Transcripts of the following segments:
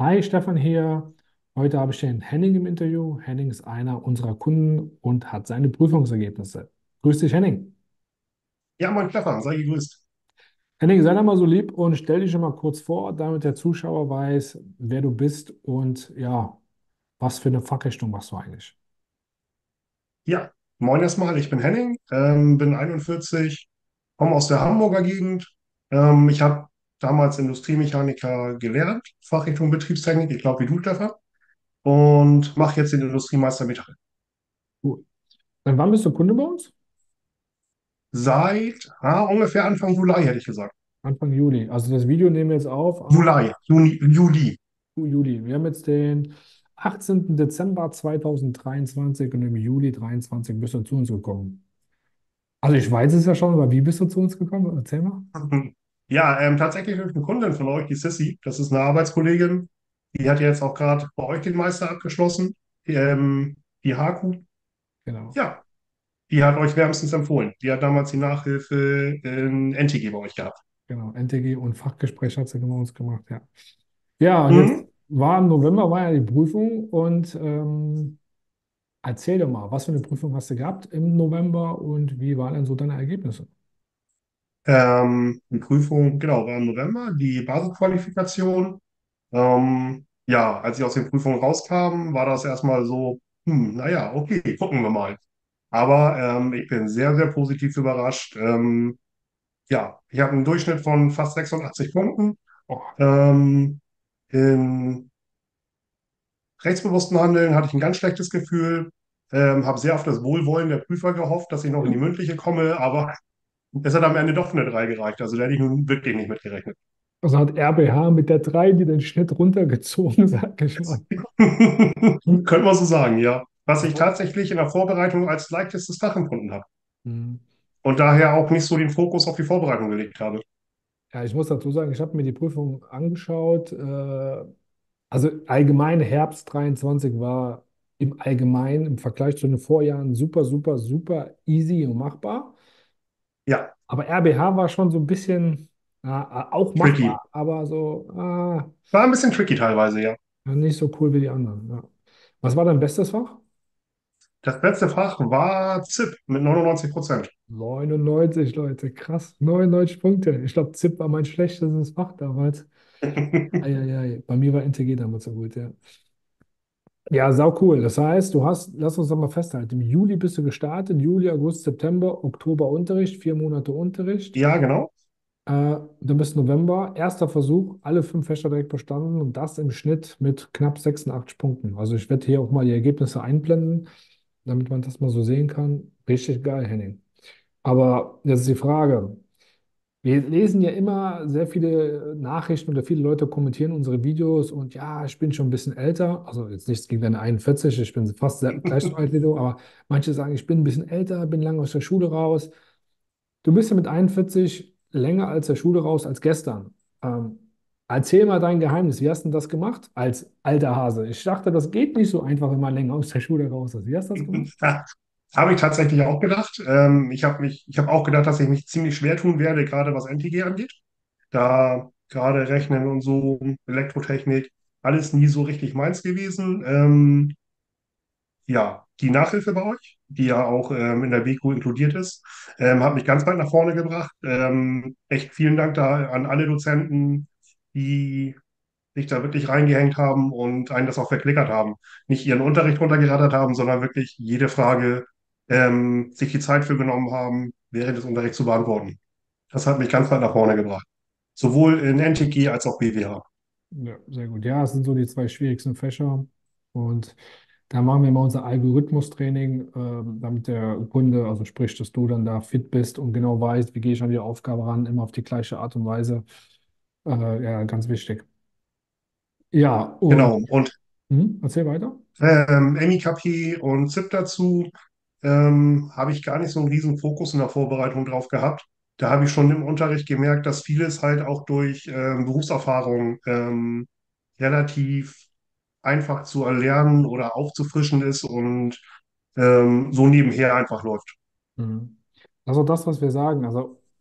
Hi, Stefan hier. Heute habe ich den Henning im Interview. Henning ist einer unserer Kunden und hat seine Prüfungsergebnisse. Grüß dich, Henning. Ja, moin Stefan, sei gegrüßt. Henning, sei doch mal so lieb und stell dich schon mal kurz vor, damit der Zuschauer weiß, wer du bist und ja, was für eine Fachrichtung machst du eigentlich? Ja, moin erstmal, ich bin Henning, bin 41, komme aus der Hamburger Gegend. Ich habe damals Industriemechaniker gelernt, Fachrichtung Betriebstechnik, ich glaube wie du, Stefan, und mache jetzt den Industriemeister Metall. Cool. Dann wann bist du Kunde bei uns? Seit ungefähr Anfang Juli, hätte ich gesagt. Anfang Juli. Also das Video nehmen wir jetzt auf am Juli, Juni, Juli. Juli. Wir haben jetzt den 18. Dezember 2023 und im Juli 23 bist du zu uns gekommen. Also ich weiß es ja schon, aber wie bist du zu uns gekommen? Erzähl mal. Ja, tatsächlich durch eine Kundin von euch, die Sissy, das ist eine Arbeitskollegin, die hat jetzt auch gerade bei euch den Meister abgeschlossen, die Haku. Genau, Ja, die hat euch wärmstens empfohlen. Die hat damals die Nachhilfe in NTG bei euch gehabt. genau. NTG und Fachgespräch hat sie bei uns gemacht, ja. Ja, und jetzt Mhm. war im November war ja die Prüfung und erzähl doch mal, was für eine Prüfung hast du gehabt im November und wie waren denn so deine Ergebnisse? Die Prüfung, genau, war im November, die Basisqualifikation. Ja, als ich aus den Prüfungen rauskam, war das erstmal so, naja, okay, gucken wir mal. Aber ich bin sehr, sehr positiv überrascht. Ja, ich habe einen Durchschnitt von fast 86 Punkten. Oh, Ähm, in rechtsbewussten Handeln hatte ich ein ganz schlechtes Gefühl, habe sehr auf das Wohlwollen der Prüfer gehofft, dass ich noch in die mündliche komme, aber es hat am Ende doch für eine 3 gereicht. Also da hätte ich nun wirklich nicht mit gerechnet. also hat RBH mit der 3 die den Schnitt runtergezogen, sag ich mal. Könnte man so sagen, ja. Was ich Also, tatsächlich in der Vorbereitung als leichtestes Fach empfunden habe. hm. Und daher auch nicht so den Fokus auf die Vorbereitung gelegt habe. Ja, ich muss dazu sagen, ich habe mir die Prüfung angeschaut. Also allgemein Herbst 23 war im Allgemeinen im Vergleich zu den Vorjahren super, super, super easy und machbar. Ja, Aber RBH war schon so ein bisschen auch tricky. machbar, aber so War ein bisschen tricky teilweise, ja. nicht so cool wie die anderen. Ja. Was war dein bestes Fach? Das letzte Fach war ZIP mit 99%. 99, Leute, krass. 99 Punkte. Ich glaube, ZIP war mein schlechtestes Fach damals. Eieiei. Bei mir war NTG damals so gut, ja. Ja, sau cool. Das heißt, du hast, lass uns doch mal festhalten, im Juli bist du gestartet, Juli, August, September, Oktober Unterricht, 4 Monate Unterricht. Ja, genau. Dann bis November, erster Versuch, alle 5 Fächer direkt bestanden und das im Schnitt mit knapp 86 Punkten. Also ich werde hier auch mal die Ergebnisse einblenden, damit man das mal so sehen kann. Richtig geil, Henning. Aber jetzt ist die Frage, wir lesen ja immer sehr viele Nachrichten oder viele Leute kommentieren unsere Videos und ja, ich bin schon ein bisschen älter. Also jetzt nichts gegen deine 41, ich bin fast gleich so alt wie du, aber manche sagen, ich bin ein bisschen älter, bin lange aus der Schule raus. Du bist ja mit 41 länger als der Schule raus als gestern. Ähm, erzähl mal dein Geheimnis. Wie hast du denn das gemacht als alter Hase? Ich dachte, das geht nicht so einfach, wenn man länger aus der Schule raus ist. Wie hast du das gemacht? Ja, habe ich tatsächlich auch gedacht. Ich habe auch gedacht, dass ich mich ziemlich schwer tun werde, gerade was NTG angeht. Da gerade Rechnen und so, Elektrotechnik, alles nie so richtig meins gewesen. Ja, die Nachhilfe bei euch, die ja auch in der WQ inkludiert ist, hat mich ganz weit nach vorne gebracht. Echt vielen Dank da an alle Dozenten, die sich da wirklich reingehängt haben und einen das auch verklickert haben. Nicht ihren Unterricht runtergerattert haben, sondern wirklich jede Frage sich die Zeit für genommen haben, während des Unterrichts zu beantworten. Das hat mich ganz weit nach vorne gebracht. Sowohl in NTG als auch BWH. Ja, sehr gut. Ja, es sind so die zwei schwierigsten Fächer. Und da machen wir mal unser Algorithmus-Training, damit der Kunde, also sprich, dass du dann da fit bist und genau weißt, wie gehe ich an die Aufgabe ran, immer auf die gleiche Art und Weise. Ja, ganz wichtig. Ja, und Genau. Und erzähl weiter. MIKP und ZIP dazu habe ich gar nicht so einen riesen Fokus in der Vorbereitung drauf gehabt. Da habe ich schon im Unterricht gemerkt, dass vieles halt auch durch Berufserfahrung relativ einfach zu erlernen oder aufzufrischen ist und so nebenher einfach läuft. Mhm. Also das, was wir sagen, also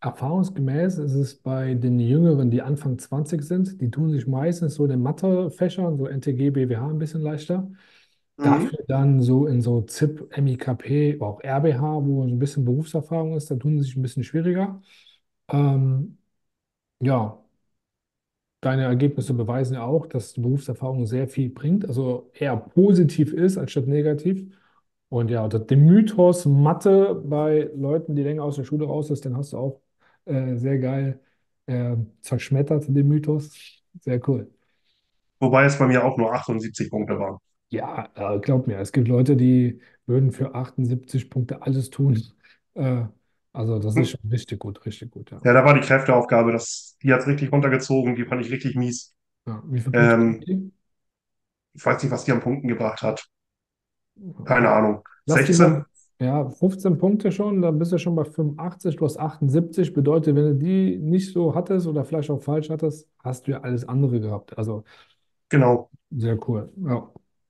erfahrungsgemäß ist es bei den Jüngeren, die Anfang 20 sind, die tun sich meistens so in den Mathefächern, so NTG, BWH ein bisschen leichter. Mhm. Dafür dann so in so ZIP, MIKP, auch RBH, wo so ein bisschen Berufserfahrung ist, da tun sie sich ein bisschen schwieriger. Ähm, ja, deine Ergebnisse beweisen ja auch, dass die Berufserfahrung sehr viel bringt, also eher positiv ist als statt negativ. Und ja, den Mythos Mathe bei Leuten, die länger aus der Schule raus ist, den hast du auch sehr geil zerschmettert, den Mythos. Sehr cool. Wobei es bei mir auch nur 78 Punkte waren. Ja, glaub mir, es gibt Leute, die würden für 78 Punkte alles tun. Äh, also das ist Hm. schon richtig gut, ja. Ja, da war die Kräfteaufgabe, die hat es richtig runtergezogen, die fand ich richtig mies. Ja, wie viele Punkte haben Ähm, die? Ich weiß nicht, was die an Punkten gebracht hat. Keine Ja, Ahnung. lass die mal, 16? ja, 15 Punkte schon, dann bist du schon bei 85, du hast 78, bedeutet, wenn du die nicht so hattest oder vielleicht auch falsch hattest, hast du ja alles andere gehabt. Also Genau. sehr cool. Ja,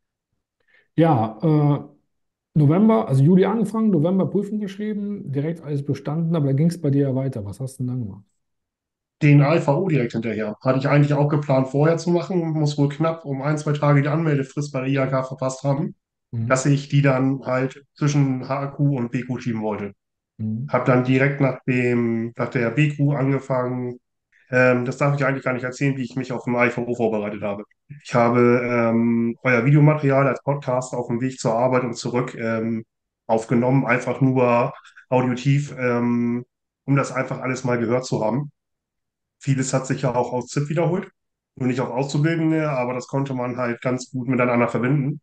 ja November, also Juli angefangen, November Prüfung geschrieben, direkt alles bestanden, aber da ging es bei dir ja weiter. Was hast du denn dann gemacht? Den ALVO direkt hinterher. Hatte ich eigentlich auch geplant, vorher zu machen. Muss wohl knapp um ein, zwei Tage die Anmeldefrist bei der IHK verpasst haben, Mhm. dass ich die dann halt zwischen HAQ und BQ schieben wollte. Mhm. Habe dann direkt nach der BQ angefangen. Das darf ich eigentlich gar nicht erzählen, wie ich mich auf dem ALVO vorbereitet habe. Ich habe euer Videomaterial als Podcast auf dem Weg zur Arbeit und zurück aufgenommen, einfach nur audiotiv, um das einfach alles mal gehört zu haben. Vieles hat sich ja auch aus ZIP wiederholt, nur nicht auf Auszubildende, aber das konnte man halt ganz gut miteinander verbinden.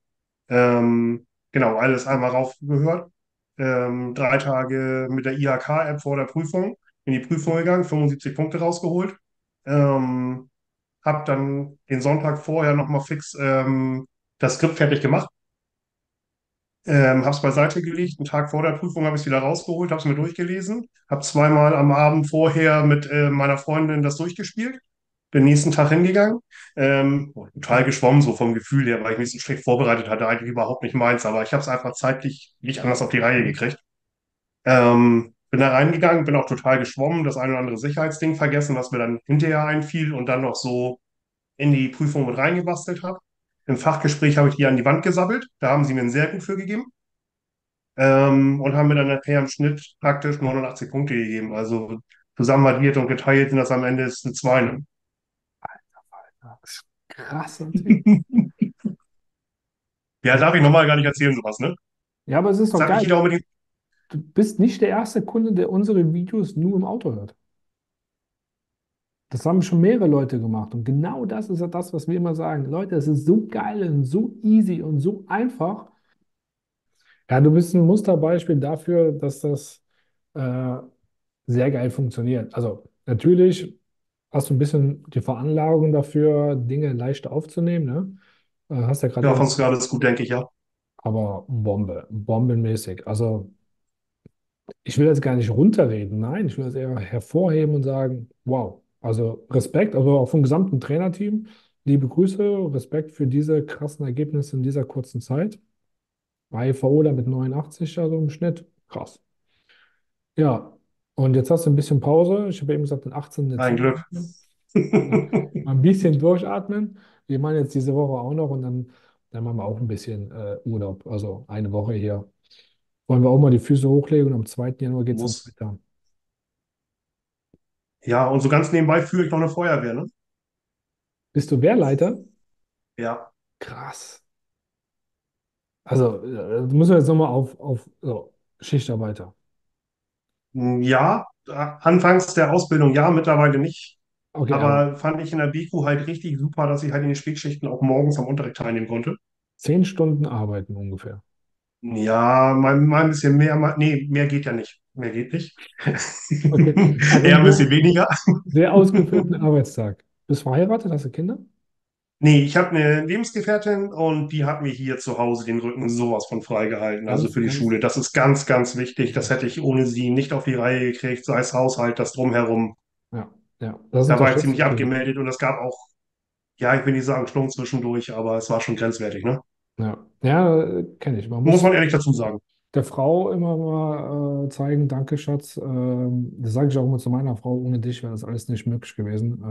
Genau, alles einmal raufgehört. 3 Tage mit der IHK-App vor der Prüfung in die Prüfung gegangen, 75 Punkte rausgeholt. Ähm, hab dann den Sonntag vorher nochmal fix das Skript fertig gemacht. Habe es beiseite gelegt. Einen Tag vor der Prüfung habe ich es wieder rausgeholt, habe es mir durchgelesen, habe zweimal am Abend vorher mit meiner Freundin das durchgespielt. Den nächsten Tag hingegangen. Total geschwommen, so vom Gefühl her, weil ich mich so schlecht vorbereitet hatte, eigentlich überhaupt nicht meins, aber ich habe es einfach zeitlich nicht anders auf die Reihe gekriegt. Bin da reingegangen, bin auch total geschwommen, das ein oder andere Sicherheitsding vergessen, was mir dann hinterher einfiel und dann noch so in die Prüfung mit reingebastelt habe. Im Fachgespräch habe ich die an die Wand gesabbelt, da haben sie mir einen sehr gut für gegeben und haben mir dann nachher im Schnitt praktisch 89 Punkte gegeben. Also zusammen addiert und geteilt sind das am Ende ist eine 2. Ne? Ja, das ist krass natürlich. Ja, Also, darf ich normal gar nicht erzählen, sowas, ne? ja, aber es ist doch Sagt nicht geil. jeder unbedingt. Du bist nicht der erste Kunde, der unsere Videos nur im Auto hört. Das haben schon mehrere Leute gemacht. Und genau das ist ja das, was wir immer sagen. Leute, es ist so geil und so easy und so einfach. Ja, du bist ein Musterbeispiel dafür, dass das äh, sehr geil funktioniert. Also natürlich hast du ein bisschen die Veranlagung dafür, Dinge leicht aufzunehmen, ne? Hast ja gerade Ja, eben, von Skala ist gut, denke ich, ja. aber Bombe, bombenmäßig. Also ich will das gar nicht runterreden, nein, ich will das eher hervorheben und sagen, wow, also Respekt, also auch vom gesamten Trainerteam, liebe Grüße, Respekt für diese krassen Ergebnisse in dieser kurzen Zeit. Bei VO da mit 89, also im Schnitt, krass. Ja, und jetzt hast du ein bisschen Pause. Ich habe eben gesagt, den 18. Ein Dezember. Glück. Mal ein bisschen durchatmen. Wir machen jetzt diese Woche auch noch und dann machen wir auch ein bisschen Urlaub. Also eine Woche hier. Wollen wir auch mal die Füße hochlegen und am 2. Januar geht es dann Muss. weiter. Ja, und so ganz nebenbei führe ich noch eine Feuerwehr, ne? Bist du Wehrleiter? Ja. Krass. Also, du musst jetzt nochmal auf so, Schichtarbeiter. Ja, anfangs der Ausbildung ja, mittlerweile nicht. Okay, aber Aber fand ich in der BQ halt richtig super, dass ich halt in den Spätschichten auch morgens am Unterricht teilnehmen konnte. 10 Stunden arbeiten ungefähr. Ja, mal ein bisschen mehr, nee, mehr geht ja nicht. Mehr geht nicht. Okay, also Eher einen ein bisschen weniger. sehr ausgefüllten Arbeitstag. Bist verheiratet? Hast du Kinder? Nee, ich habe eine Lebensgefährtin und die hat mir hier zu Hause den Rücken sowas von freigehalten, also Ganz, für die ganz Schule. Das ist ganz, ganz wichtig. Das hätte wichtig. ich ohne sie nicht auf die Reihe gekriegt, sei es Haushalt, das Drumherum. Ja, ja, das Da war ich unterschätzt ziemlich viele. abgemeldet und es gab auch, ja, ich will nicht sagen Schlund zwischendurch, aber es war schon grenzwertig, ne? Ja, ja, kenne ich. Man Muss muss, man ehrlich dazu sagen. der Frau immer mal zeigen, danke Schatz. Das sage ich auch immer zu meiner Frau, ohne dich wäre das alles nicht möglich gewesen.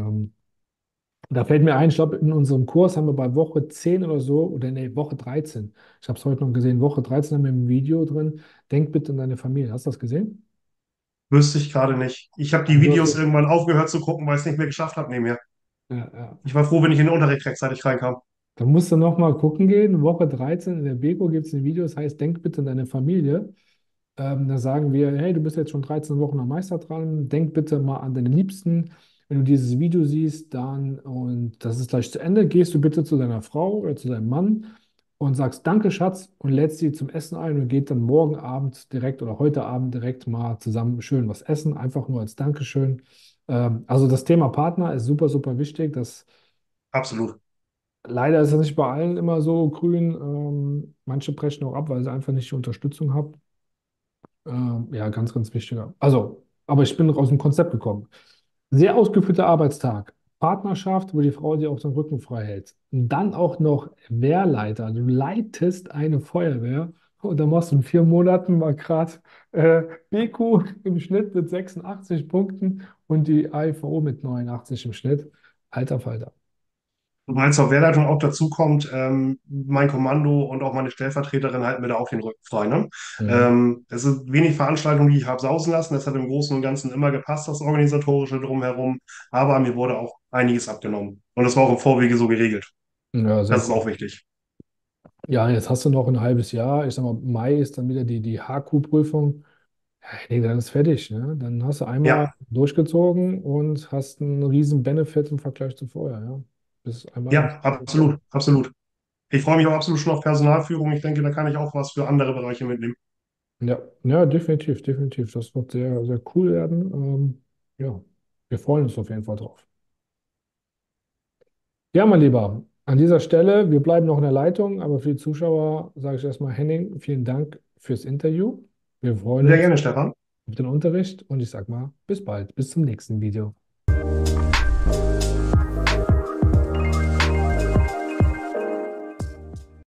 Da fällt mir ein, ich glaube, in unserem Kurs haben wir bei Woche 10 oder so, oder nee, Woche 13. Ich habe es heute noch gesehen, Woche 13 haben wir ein Video drin. Denk bitte an deine Familie. Hast du das gesehen? Wüsste ich gerade nicht. Ich habe die Also du hast Videos es. irgendwann aufgehört zu gucken, weil ich es nicht mehr geschafft habe nebenher. Ja, ja. Ich war froh, wenn ich in den Unterricht rechtzeitig reinkam. Da musst du noch mal gucken gehen. Woche 13 in der Beko gibt es ein Video, das heißt, denk bitte an deine Familie. Da sagen wir, hey, du bist jetzt schon 13 Wochen am Meister dran, denk bitte mal an deine Liebsten. Wenn du dieses Video siehst, dann, und das ist gleich zu Ende, gehst du bitte zu deiner Frau oder zu deinem Mann und sagst, danke, Schatz, und lädst sie zum Essen ein und geht dann morgen Abend direkt oder heute Abend direkt mal zusammen schön was essen, einfach nur als Dankeschön. Also das Thema Partner ist super, super wichtig. Absolut. Leider ist es nicht bei allen immer so grün. Manche brechen auch ab, weil sie einfach nicht die Unterstützung haben. Ja, ganz, ganz wichtiger. Also, aber ich bin noch aus dem Konzept gekommen. Sehr ausgeführter Arbeitstag. Partnerschaft, wo die Frau dir auch den Rücken frei hält. Und dann auch noch Wehrleiter. Du leitest eine Feuerwehr und dann machst du in 4 Monaten mal gerade BQ im Schnitt mit 86 Punkten und die AIVO mit 89 im Schnitt. Alter Falter. Wobei zur Wehrleitung auch dazu kommt, mein Kommando und auch meine Stellvertreterin halten mir da auch den Rücken frei. Ne? Mhm. Es sind wenig Veranstaltungen, die ich habe sausen lassen. Das hat im Großen und Ganzen immer gepasst, das Organisatorische drumherum. Aber mir wurde auch einiges abgenommen. Und das war auch im Vorwege so geregelt. Ja, Das sehr ist cool. auch wichtig. Ja, jetzt hast du noch ein halbes Jahr. Ich sag mal, Mai ist dann wieder die HQ-Prüfung. Ja, ich denke, dann ist fertig. Ne? Dann hast du einmal Ja, durchgezogen und hast einen riesen Benefit im Vergleich zu vorher. Ja? Bist einmal ja, absolut, absolut. Ich freue mich auch absolut schon auf Personalführung. Ich denke, da kann ich auch was für andere Bereiche mitnehmen. ja, ja, definitiv, definitiv. Das wird sehr, sehr cool werden. Ja, wir freuen uns auf jeden Fall drauf. Ja, mein Lieber, an dieser Stelle, wir bleiben noch in der Leitung, aber für die Zuschauer sage ich erstmal, Henning, vielen Dank fürs Interview. Wir freuen Sehr uns gerne, Stefan. auf den Unterricht und ich sage mal, bis bald, bis zum nächsten Video.